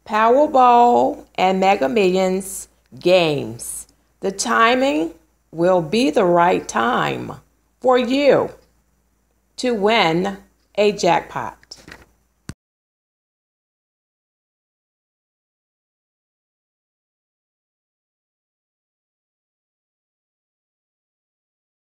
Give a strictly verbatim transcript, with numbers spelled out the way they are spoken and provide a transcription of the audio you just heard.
Powerball and Mega Millions games. The timing will be the right time for you to win a jackpot.